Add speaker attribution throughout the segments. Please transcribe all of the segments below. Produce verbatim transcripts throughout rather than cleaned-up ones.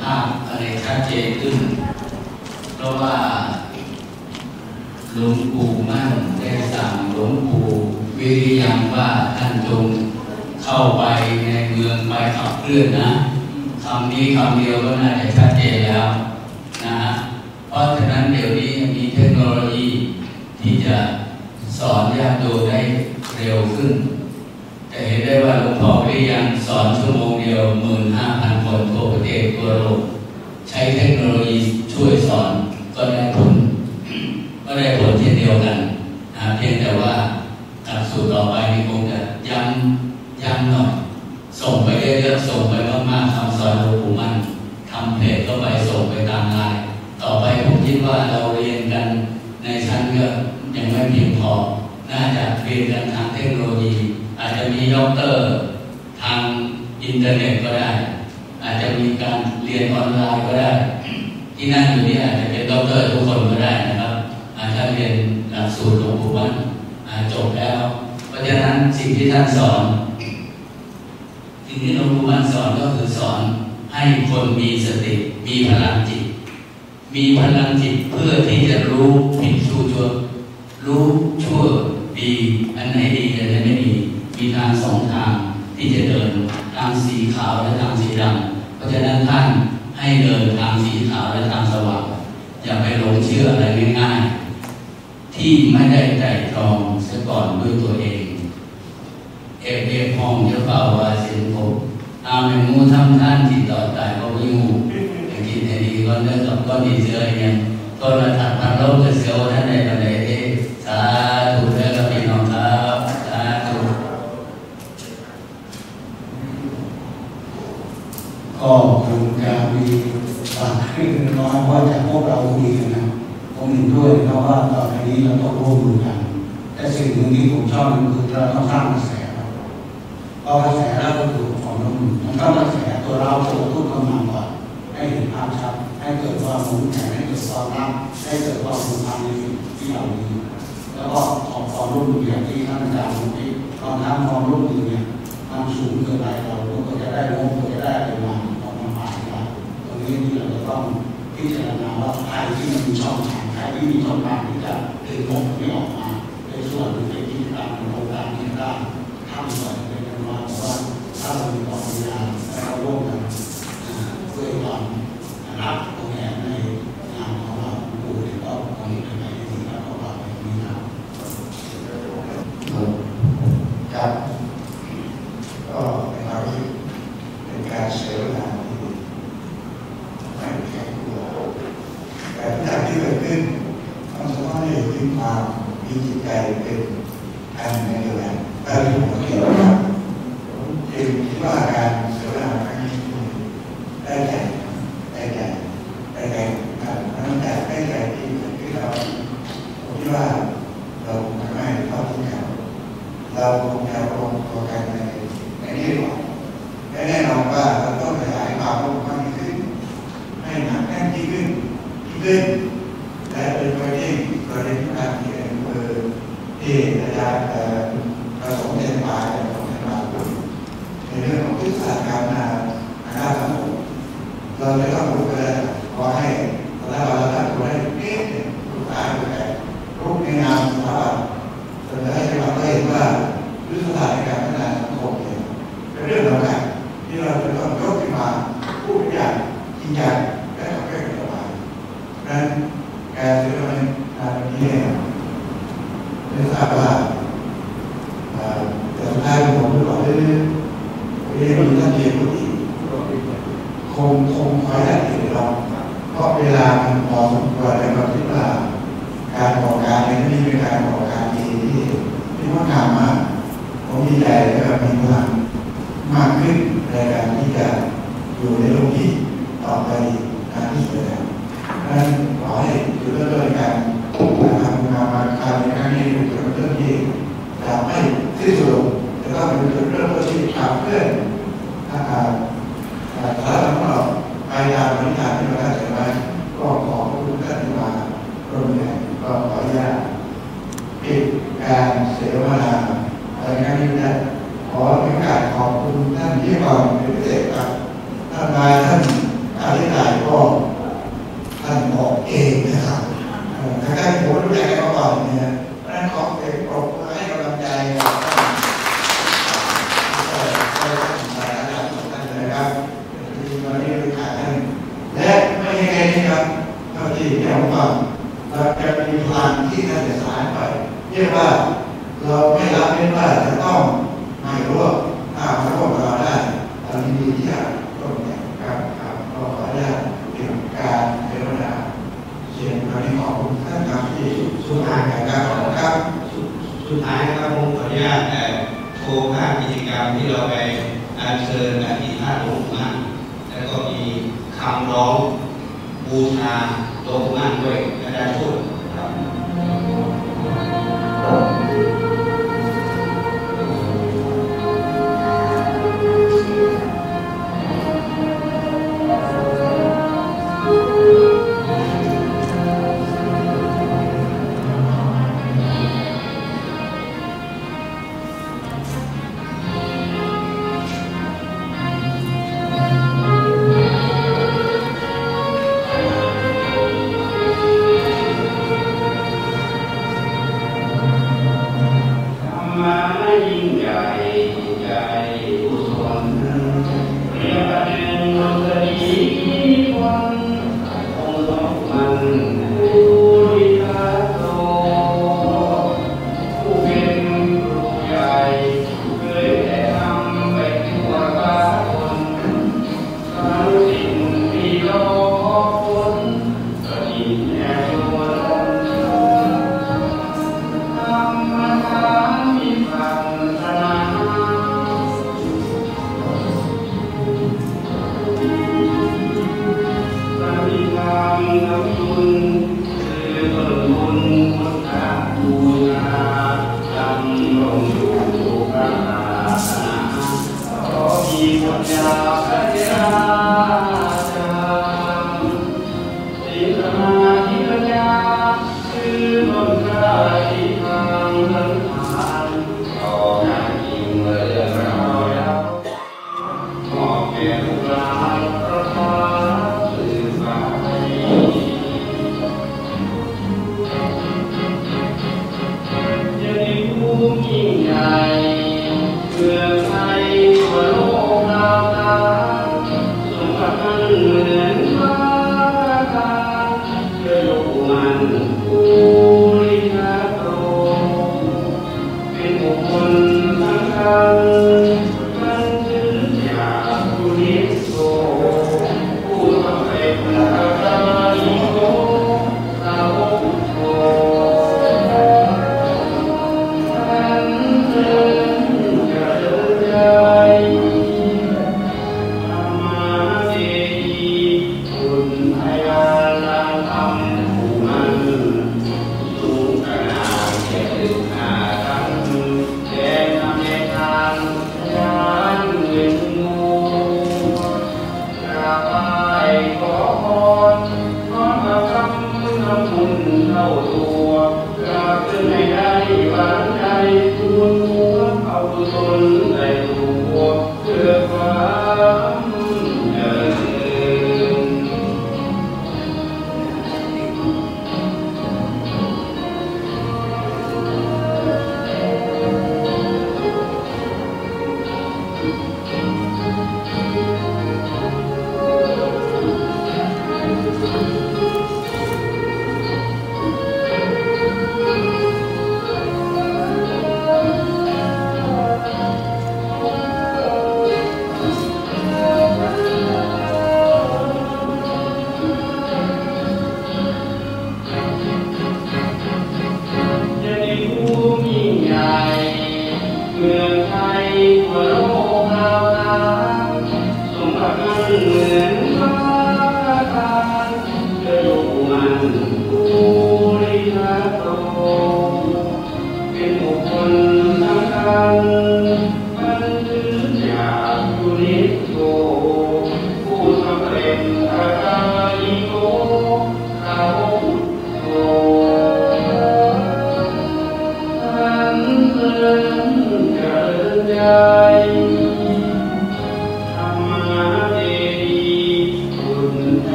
Speaker 1: ภาพอะไรชัดเจนขึ้นเพราะว่าหลวงปู่มั่นได้สั่งหลวงปู่วิริยังว่าท่านจงเข้าไปในเมืองไปขับเคลื่อนนะคำนี้คำเดียวก็น่าจะชัดเจนแล้วนะฮะเพราะฉะนั้นเดี๋ยวนี้มีเทคโนโลยีที่จะสอนญาติโยมได้เร็วขึ้นแต่เห็นได้ว่าหลวงพ่อวิริยังสอนชั่วโมงเดียวหมื่นห้าพันคนทั่วประเทศทั่วโลกใช้เทคโนโลยีช่วยสอนก็ได้ผลก็ได้ผลเช่นเดียวกันนะเพียงแต่ว่าหลักสูตรต่อไปนี่คงจะย้ำย้ำหน่อยส่งไปเรื่อยๆส่งไปมากๆคำสอนหลวงปู่มั่นทำเพจก็ไปส่งไปตามไลน์ต่อไปผมคิดว่าเราเรียนกันในชั้นก็ยังไม่เพียงพอน่าจะเรียนกันทางเทคโนโลยีอาจจะมีด็อกเตอร์ทางอินเทอร์เน็ตก็ได้อาจจะมีการเรียนออนไลน์ก็ได้ที่นั่งอยู่นี่อาจจะเป็นด็อกเตอร์ทุกคนก็ได้นะครับอาจจะเรียนหลักสูตรหลวงปู่มั่นจบแล้วเพราะฉะนั้นสิ่งที่ท่านสอนสิ่งที่หลวงปู่มั่นสอนก็คือสอนให้คนมีสติมีพลังจิตมีพลังจิตเพื่อที่จะรู้ผิดชั่วชั่วรู้ชั่วดีอันไหนดีอันไหนไม่ดีมีทางสองทางที่จะเดินทางสีขาวและทางสีดำเพราะฉะนั้นท่านให้เดินทางสีขาวและทางสว่างอย่าไปหลงเชื่ออะไรง่ายๆที่ไม่ได้ไตร่ตรองเสียก่อนด้วยตัวเองเอฟเอฟห้องจะเฝ้าว่าสินผมเอาในงูทำท่านที่ต่อตายก็วิ่งงูอย่างกินในดีก็เนื้อกับก้อนดีเสืออย่างก็ระดับพันโลกจะเสียวท่านในประเดี๋ยวสาธุเด้อกับพี่น้องครับสาธุ
Speaker 2: ก็คงจะมีบางเรื่องน้อยว่าจะพวกเราคุยกันนะผมเห็นด้วยเพราะว่าตอนนี้เราต้องร่วมมือกันแต่สิ่งหนึ่งที่ผมชอบมันคือเราต้องสร้างกระแสพอกระแสแล้วก็คือของเรามันต้องกระแสตัวเราตัวทุกคนมาก่อนให้เห็นภาพชัดให้เกิดความรู้แข็งให้เกิดความรักให้เกิดความผูกพันในสิ่งที่เรามีแล้วก็ขอความร่วมมืออย่างที่ท่านอาจารย์บอกที่ตอนทำความร่วมมือเนี่ยมันสูงเกินไปเราก็จะได้งบก็จะได้เป็นมาออกมาผ่านได้ตรงนี้ที่เราจะต้องพิจารณาว่าใครที่มีช่องทางใครที่มีช่องทางที่จะดึงงบนี้ออกมาในส่วนหรือในกิจกรรมโครงการที่ได้ทำส่วนเป็นกันมาเพราะว่าถ้าเรามีความพยายามและเราร่วมกันด้วยความรักตรงนี้ในงานของเราดูเห็นว่าตรงนี้เป็นไปได้ดีแล้วก็ว่าเป็นนี้นะครับ
Speaker 3: ก็เป็นเราที่เป็นการเสวนาที่ไม่แข็งตัวแต่ทุกอย่างที่เกิดขึ้นมันสามารถให้ถึงความมีจิตใจเป็นอันหนึ่งเดียวกันและที่ผมคิดว่าผมจึงคิดว่าการเสวนาครั้งนี้ได้ใจได้ใจได้ใจการตั้งแต่ได้ใจที่เกิดขึ้นเราผมคิดว่าเราทำให้เข้าถึงกันเราคงจะลงตัวกันในในนี้ก่อนและแน่นอนว่าเราต้องขยายความร่วมมากขึ้นให้หนักแน่นยิ่งขึ้นยิ่งขึ้นและโดยเฉพาะที่ประเด็นการที่อำเภอที่อาจารย์ประสงค์เทนมาประสงค์เทนมาในเรื่องของยุทธศาสตร์การงานด้านสังคมเราจะต้องรู้ไปแล้วขอให้แล้วเราจะรู้ให้เอ๊ะรู้ตายไปรู้ในนามสถาบันเสนอให้จังหวัดได้เห็นว่ายุทธศาสตร์ในการพัฒนาสังคมเป็นเรื่องสำคัญที่เราจะต้องยกขึ้นมาพูดอย่างจริงจังและทำให้เกิดประโยชน์นั้นการเสนอในงานนี้ไม่ทราบว่าแต่สุดท้ายผมจะบอกว่าเรียนรู้ท่านเรียนรู้ดีคงคงคอยได้ติดเราเพราะเวลามันพอสมควรในความที่ว่าการก่อการในที่นี้เป็นการก่อการดีที่ที่ว่างามมากผมมีใจและมีพลังมากขึ้นในการที่จะอยู่ในโลกนี้ต่อไปนานที่สุดแล้วดังนั้นขอให้อยู่เรื่อยๆกันทำงานมาการในครั้งนี้เป็นเรื่องที่จะไม่สิ้นสุดจะต้องเป็นจุดเริ่มต้นที่ขับเคลื่อนทางการสารของเราไปตามวิธีที่เราได้เสนอก็ขอทุกท่านที่มาร่วมงานก็ขออนุญาตปิดการเสวนาในครั้งนี้นะขอเป็นการขอบคุณท่านที่ก่อนเป็นพิเศษครับท่านนายท่านอธิการติแข็งฟังเราจะมีพลังที่ท่านจะสารไปเรียกว่าเราไม่รับเน้นว่าจะต้องไม่รู้ว่าถ้ามาร่วมเราได้เรายินดีที่จะร่วมกันครับครับก็ขออนุญาตเกี่ยวกับการเจรจาเสียงคราวนี้ขอบคุณท่านครับที่สุดท้ายครับครับ
Speaker 4: สุดท้ายนะครับผมขออนุญาตโชว์ภาพกิจกรรมที่เราไปอัญเชิญอธิษฐานหลวงปู่มั่นแล้วก็มีคำร้องบูชาหลวงปู่มั่นด้วยอาจารย์ช่วยครับ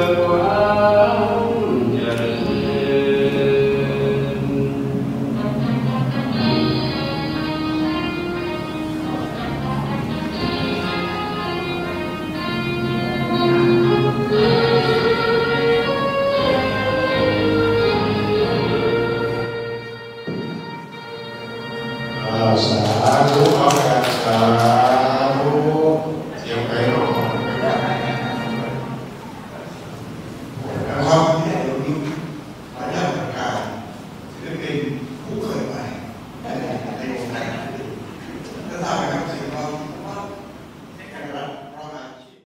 Speaker 3: นะครับ